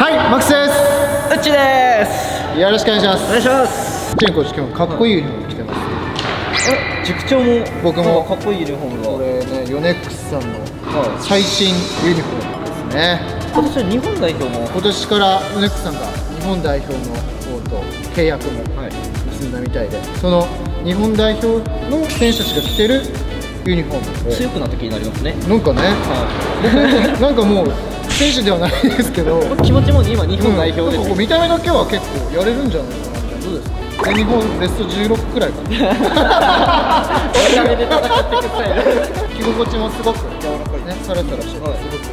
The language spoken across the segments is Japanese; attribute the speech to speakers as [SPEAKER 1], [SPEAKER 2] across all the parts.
[SPEAKER 1] はい、マックスです。
[SPEAKER 2] うっちです。
[SPEAKER 1] よろしくお願いします。
[SPEAKER 2] お願いします。
[SPEAKER 1] チェンコーチ、今日かっこいいユニフォーム着てます。
[SPEAKER 2] 塾長も
[SPEAKER 1] 僕も
[SPEAKER 2] かっこいいユニフォームが。
[SPEAKER 1] これね、ヨネックスさんの最新ユニフォームですね。
[SPEAKER 2] 今年は日本代表も
[SPEAKER 1] 今年からヨネックスさんが日本代表の方と契約も結んだみたいで、その日本代表の選手たちが着てるユニフォーム
[SPEAKER 2] 強くなった気になりますね。
[SPEAKER 1] なんかね、なんかもう選手ではないですけど、
[SPEAKER 2] 気持ちも今日本代表です。
[SPEAKER 1] 見た目だけは結構やれるんじゃないかなみたいな。どうですか？全日本ベスト16くらいかな。
[SPEAKER 2] 見た目で戦っていくスタイル。
[SPEAKER 1] 着心地もすごく柔らかいね、サラサラしててすごくいい感じです。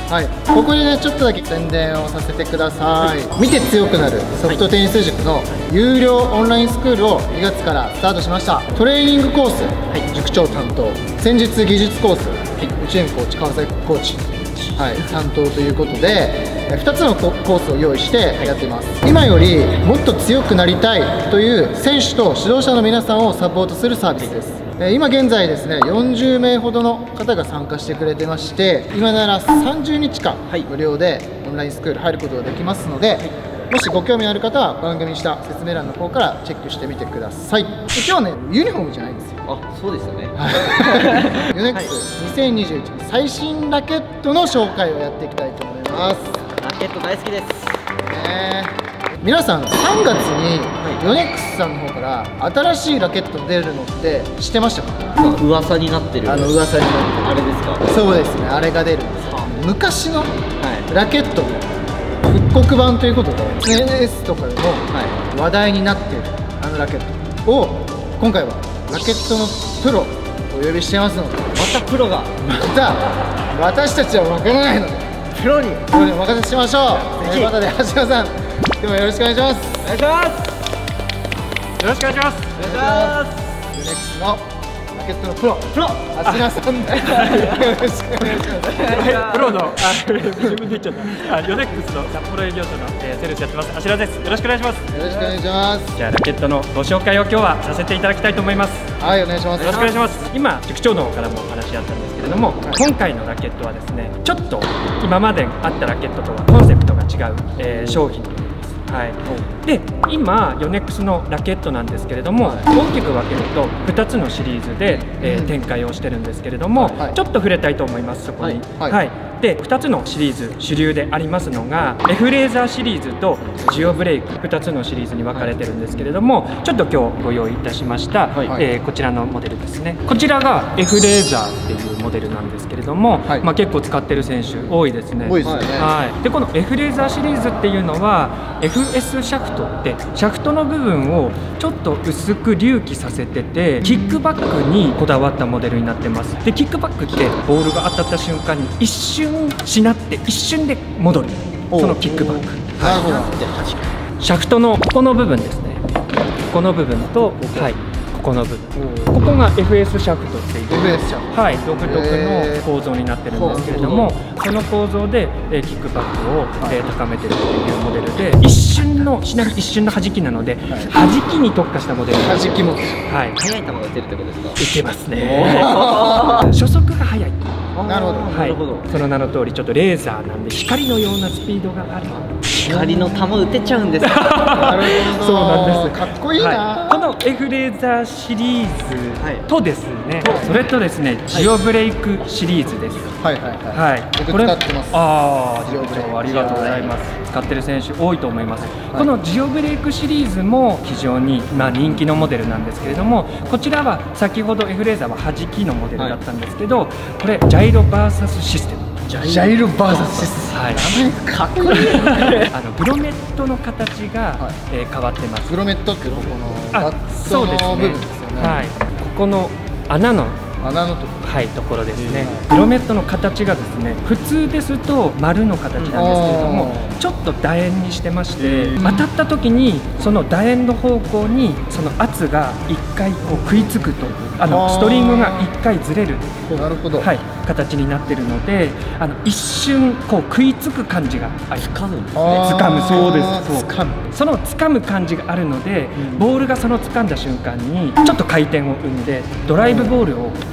[SPEAKER 1] はい、ここでねちょっとだけ宣伝をさせてください。見て強くなるソフトテニス塾の有料オンラインスクールを2月からスタートしました。トレーニングコース、塾長担当、戦術技術コース、内縁コーチ、川崎コーチ、担当ということで2つのコースを用意してやっています。今よりもっと強くなりたいという選手と指導者の皆さんをサポートするサービスです。今現在ですね、40名ほどの方が参加してくれてまして、今なら30日間無料でオンラインスクール入ることができますので、もしご興味ある方は番組下説明欄の方からチェックしてみてください。今日ね、ユニフォームじゃないんですよ。
[SPEAKER 2] あ、そうですよね。
[SPEAKER 1] ヨネックス2021最新ラケットの紹介をやっていきたいと思います。
[SPEAKER 2] ラケット大好きです。
[SPEAKER 1] 皆さん3月にヨネックスさんの方から新しいラケット出るのって知ってましたか？
[SPEAKER 2] 噂になってる。
[SPEAKER 1] 噂になってる
[SPEAKER 2] あれですか？
[SPEAKER 1] そうですね、あれが出るんですよ。昔のラケットの復刻版ということで SNS とかでも話題になっているあのラケットを今回はラケットのプロをお呼びしてますので、
[SPEAKER 2] またプロが、
[SPEAKER 1] また私たちは分からないのでプロにお任せしましょう。ということで橋野さん、今日もよろしくお願いします。
[SPEAKER 2] お願いします。
[SPEAKER 3] よろしくお願いします。
[SPEAKER 2] お願いします。
[SPEAKER 1] ヨネックスのラケットのプロ、橋野さんでよろしくお願いします。
[SPEAKER 3] プロの自分で言っちゃった。ヨネックスの札幌営業所のセールスやってます。芦田です。よろしくお願いします。
[SPEAKER 1] よろしくお願いします。
[SPEAKER 3] じゃあラケットのご紹介を今日はさせていただきたいと思います。
[SPEAKER 1] はい、お願いします。
[SPEAKER 3] よろしくお願いします。今塾長の方からもお話あったんですけれども、今回のラケットはですね、ちょっと今まであったラケットとはコンセプトが違う、商品です。で今ヨネックスのラケットなんですけれども、大きく分けると2つのシリーズで、展開をしてるんですけれども、ちょっと触れたいと思います。そこにで2つのシリーズ主流でありますのが F レーザーシリーズとジオブレイク、2つのシリーズに分かれてるんですけれども、ちょっと今日ご用意いたしました、こちらのモデルですね。こちらが F レーザーっていうモデルなんですけれども、結構使ってる選手多いですね。
[SPEAKER 1] 多いですね。
[SPEAKER 3] でこの F レーザーシリーズっていうのは FS シャフトってシャフトの部分をちょっと薄く隆起させてて、キックバックにこだわったモデルになってます。でキックバックってボールが当たった瞬間に一瞬しなって一瞬で戻る、そのキックバック。
[SPEAKER 1] なるほど。
[SPEAKER 3] シャフトのここの部分ですね。ここの部分と、ここの部分、ここが FS シャフトっていう、独特の構造になってるんですけれども、その構造でキックバックを高めてるっていうモデルで、一瞬のしなり一瞬の弾きなので、弾きに特化したモデル。
[SPEAKER 1] 弾きも
[SPEAKER 3] 速
[SPEAKER 2] い球が打てるってことですか？
[SPEAKER 3] 打てますね。初速が速い。
[SPEAKER 1] なるほど。
[SPEAKER 3] その名の通りちょっとレーザーなんで光のようなスピードがある。
[SPEAKER 2] 光の球打てちゃうんですか？
[SPEAKER 1] なるほど。
[SPEAKER 3] そうなんです。
[SPEAKER 1] かっこいいな。
[SPEAKER 3] この F レーザーシリーズとですね、それとですね、ジオブレイクシリーズです。
[SPEAKER 1] 僕使ってます。
[SPEAKER 3] ジオブレイクありがとうございます。使ってる選手多いと思います。このジオブレイクシリーズも非常に人気のモデルなんですけれども、こちらは先ほど F レーザーは弾きのモデルだったんですけど、これジャイロバーサスシステム。
[SPEAKER 1] ジャイロバーサスシステム。かっこいい。
[SPEAKER 3] グロメットの形が変わってます。
[SPEAKER 1] グロメットってこのバットの部分ですよね。
[SPEAKER 3] ここの穴のところですね。グロメットの形がですね、普通ですと丸の形なんですけれども、ちょっと楕円にしてまして、当たった時にその楕円の方向にその圧が1回こう食いつくと、ストリングが1回ずれる形になってるので、一瞬こう食いつく感じがある。掴むんですね。掴む、そうです。その掴む感じがあるので、ボールがその掴んだ瞬間にちょっと回転を生んでドライブボールを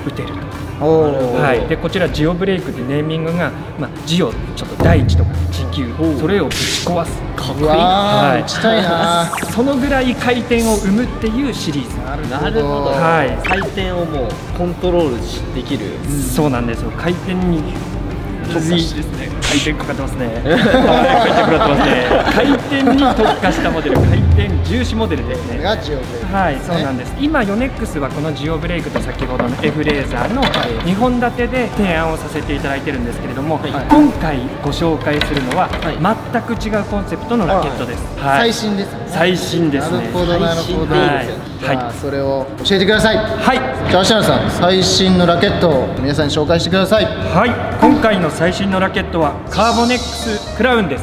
[SPEAKER 3] 打てると。
[SPEAKER 1] おー、
[SPEAKER 3] はい、でこちらジオブレイクでネーミングが、ジオちょっと第一とか地球それをぶち壊すかっこいい、
[SPEAKER 1] 打ちたいな
[SPEAKER 3] そのぐらい回転を生むっていうシリーズ。
[SPEAKER 2] なるほど、
[SPEAKER 3] はい、
[SPEAKER 2] 回転をもうコントロールできる、
[SPEAKER 3] そうなんですよ。回転に特化してですね。回転かかってますね。回転かかってますね。回転に特化したモデル、回転重視モデルですね。
[SPEAKER 1] がジオブレイク、
[SPEAKER 3] はい、そうなんです。今ヨネックスはこのジオブレイクと先ほどの F レーザーの2本立てで提案をさせていただいてるんですけれども、今回ご紹介するのは全く違うコンセプトのラケットです。
[SPEAKER 1] 最新ですね。
[SPEAKER 3] 最新ですね。
[SPEAKER 1] なるほどなるほど。
[SPEAKER 3] はい、
[SPEAKER 1] それを教えてください。
[SPEAKER 3] はい。
[SPEAKER 1] じゃあ芦原さん、最新のラケットを皆さんに紹介してください。
[SPEAKER 3] はい。今回の最新のラケットはカーボネックスクラウンです。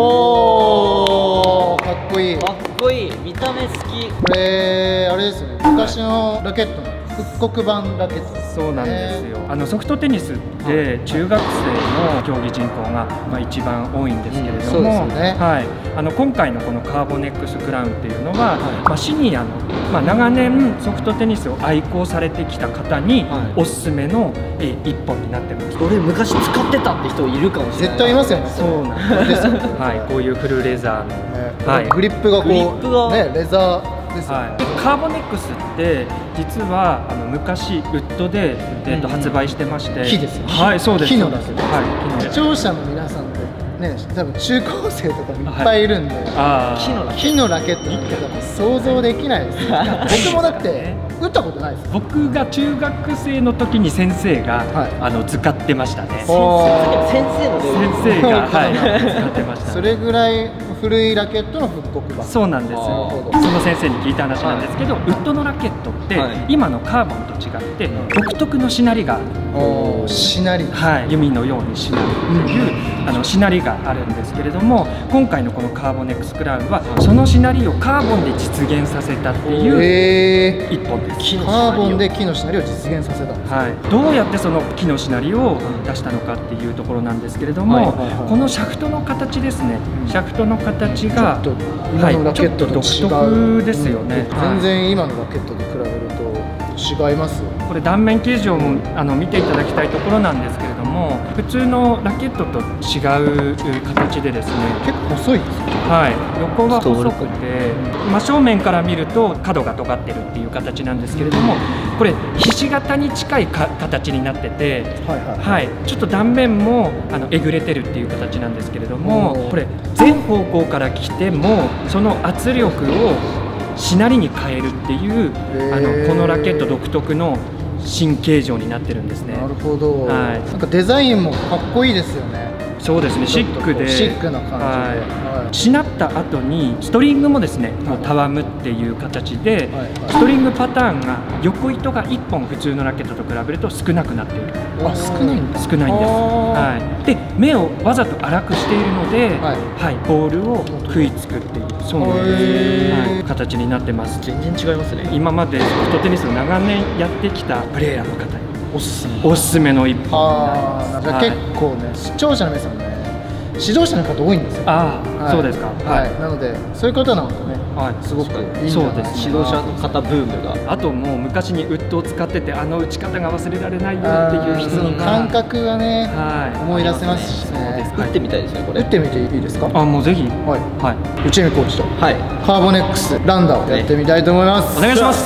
[SPEAKER 1] おー、かっこいい。
[SPEAKER 2] かっこいい、見た目好き。
[SPEAKER 1] これあれですね、昔のラケットの復刻版ラケットですね。
[SPEAKER 3] そうなんですよ。ソフトテニスって中学生の競技人口が一番多いんですけれども、はい、今回のこのカーボネックスクラウンっていうのは、シニアの、長年ソフトテニスを愛好されてきた方におすすめの一本になってます。
[SPEAKER 2] これ昔使ってたって人いるかもしれない。
[SPEAKER 1] 絶対いますよね。
[SPEAKER 3] そうなんです。はい、こういうフルレザーの、はい、
[SPEAKER 1] グリップがこう
[SPEAKER 2] グリップが
[SPEAKER 1] ね、レザーですよね。
[SPEAKER 3] はい、カーボネックスって実は昔ウッドで、発売してまして、
[SPEAKER 1] 木ですよね。
[SPEAKER 3] はい、そうです。
[SPEAKER 1] 木のラケット。
[SPEAKER 3] はい、
[SPEAKER 1] 視聴者の皆さんってね、多分中高生とかもいっぱいいるんで、木のラケットなんて多分想像できないです。僕もだって打ったことないです。
[SPEAKER 3] 僕が中学生の時に先生が、使ってましたね。
[SPEAKER 2] 先生の
[SPEAKER 3] 先生が、はい、使ってました。
[SPEAKER 1] それぐらい古いラケットの復刻版。
[SPEAKER 3] そうなんですよ。その先生に聞いた話なんですけど、ウッドのラケットって今のカーボンと違って独特のしなりが、
[SPEAKER 1] しなり、
[SPEAKER 3] はい、弓のようにしなるっていうしなりがあるんですけれども、今回のこのカーボネックスクラウンはそのしなりをカーボンで実現させたっていう一本です。
[SPEAKER 1] カーボンで木のしなりを実現させた。
[SPEAKER 3] はい、どうやってその木のしなりを出したのかっていうところなんですけれども、このシャフトの形ですね。シャフトの形がちょっと独特ですよね。
[SPEAKER 1] 全然今のラケットで比べると違いますよ。
[SPEAKER 3] これ断面形状も見ていただきたいところなんですけれども、普通のラケットと違う形でですね、
[SPEAKER 1] 結構細いですね。
[SPEAKER 3] はい、横は細くて、真正面から見ると角が尖ってるっていう形なんですけれども、これひし形に近い形になってて、はい、ちょっと断面もえぐれてるっていう形なんですけれども、これ全方向から来てもその圧力をしなりに変えるっていうこのラケット独特の新形状になってるんですね。
[SPEAKER 1] なるほど。
[SPEAKER 3] はい、
[SPEAKER 1] なんかデザインもかっこいいですよね。
[SPEAKER 3] そうですね、シックで
[SPEAKER 1] シックな感じで、
[SPEAKER 3] しなった後にストリングもですね、たわむっていう形で、ストリングパターンが横糸が1本普通のラケットと比べると少なくなっている。
[SPEAKER 1] 少ないんです。
[SPEAKER 3] 少ないんです。はい。で、目をわざと粗くしているので、はい、ボールを食いつくっていう、そういう形になってます。
[SPEAKER 2] 全然違いますね。
[SPEAKER 3] 今までソフトテニスを長年やってきたプレーヤーの方におすすめの一本になります。
[SPEAKER 1] じゃあ結構ね、視聴者の皆さんね、指導者の方多いんですよ。
[SPEAKER 3] そうですか。
[SPEAKER 1] はい。なのでそういうことなのでね、すごくいいんじゃないですか。
[SPEAKER 2] 指導者の方ブームが。
[SPEAKER 3] あともう昔にウッドを使ってて打ち方が忘れられないよっていう人が
[SPEAKER 1] 感覚がね、思い出せますしね。
[SPEAKER 2] 打ってみたいですねこれ。
[SPEAKER 1] 打ってみていいですか。
[SPEAKER 3] もうぜひ。
[SPEAKER 1] はい。内海コーチとカーボネックスランダーをやってみたいと思います。
[SPEAKER 3] お願いします。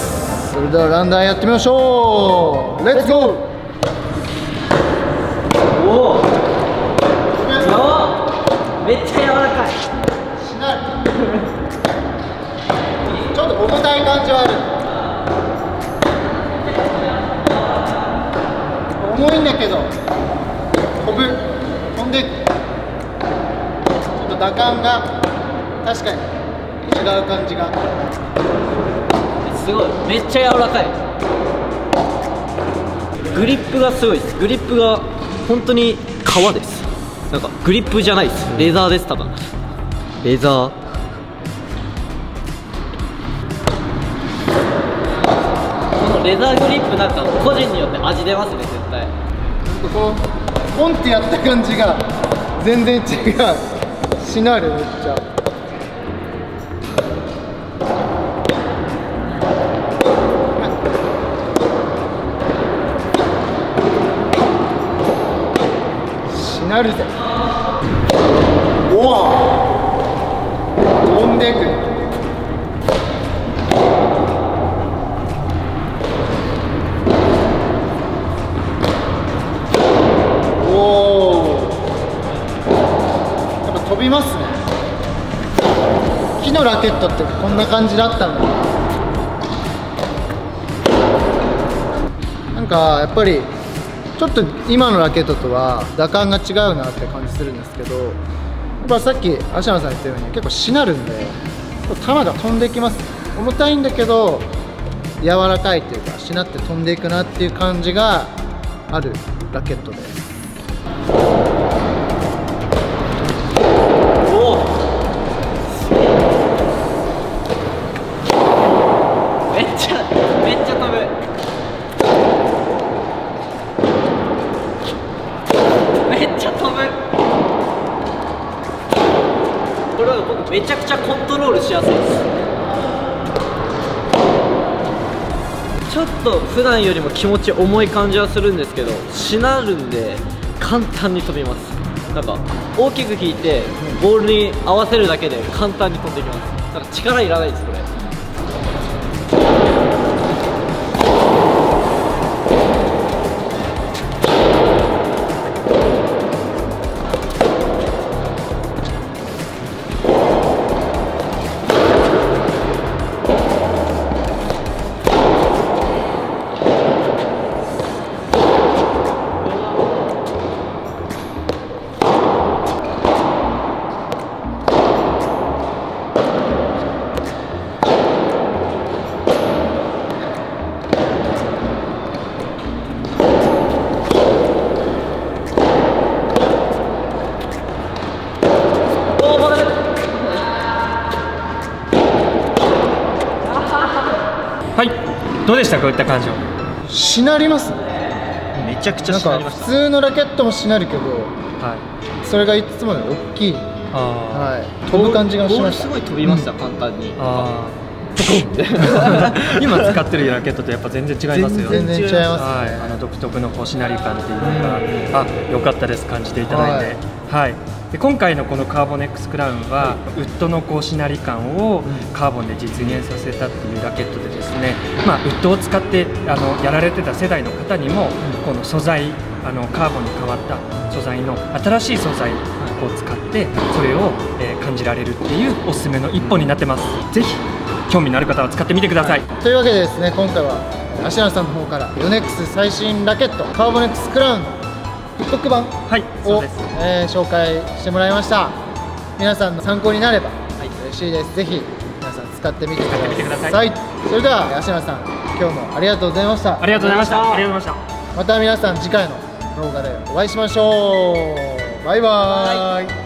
[SPEAKER 1] それではランダーやってみましょう。レッツゴー。
[SPEAKER 2] おお。めっちゃ柔らかい。
[SPEAKER 1] しなる。ちょっと重たい感じはある。重いんだけど飛んでちょっと打感が確かに違う感じが
[SPEAKER 2] すごい。めっちゃ柔らかい。グリップがすごいです。グリップが本当に革です。なんかグリップじゃないです。レザーです。多分レザー。このレザーグリップなんか個人によって味出ますね絶対。
[SPEAKER 1] こうポンってやった感じが全然違う。しなるめっちゃ。 なるぜ。おお、飛んでいく。おお、やっぱ飛びますね。木のラケットってこんな感じだったんだ。なんかやっぱりちょっと今のラケットとは打感が違うなって感じするんですけど、やっぱさっき芦野さん言ったように結構しなるんで球が飛んでいきます。重たいんだけど柔らかいっていうかしなって飛んでいくなっていう感じがあるラケットです。
[SPEAKER 2] めっちゃ飛ぶ。めっちゃ飛ぶ。これは僕めちゃくちゃコントロールしやすいです。ちょっと普段よりも気持ち重い感じはするんですけど、しなるんで簡単に飛びます。なんか大きく引いてボールに合わせるだけで簡単に飛んでいきます。だから力いらないですこれ。
[SPEAKER 3] はい、どうでしたか、打った感じは。
[SPEAKER 1] しなりますね。
[SPEAKER 2] めちゃくちゃ
[SPEAKER 1] なんか
[SPEAKER 2] しなりました。
[SPEAKER 1] 普通のラケットもしなるけど、
[SPEAKER 3] はい。
[SPEAKER 1] それがいつもより大きい、
[SPEAKER 3] あ
[SPEAKER 1] はい、飛ぶ感じがしました。
[SPEAKER 2] ボールすごい飛びました、簡単に。
[SPEAKER 3] あ。今使ってるラケットとやっぱ全然違いますよね。
[SPEAKER 1] 全然違いますね。
[SPEAKER 3] はい、独特のこうしなり感っていうのが、あ、良かったです、感じていただいて。はい。で今回のこのカーボネックスクラウンは、ウッドのこうしなり感をカーボンで実現させたっていうラケットでですね、まあ、ウッドを使ってやられてた世代の方にもこの素材カーボンに変わった素材の新しい素材を使ってそれを感じられるっていうおすすめの一本になってます。ぜひ興味のある方は使ってみてください。
[SPEAKER 1] というわけでですね、今回は芦原さんの方からヨネックス最新ラケットカーボネックスクラウン復刻版を、紹介してもらいました。皆さんの参考になれば嬉しいです。ぜひ皆さん使ってみてください。それでは芦原さん、今日もありがとうございました。
[SPEAKER 3] ありがとうございました。ありがとうございました。
[SPEAKER 1] また皆さん次回の動画でお会いしましょう。バイバーイ。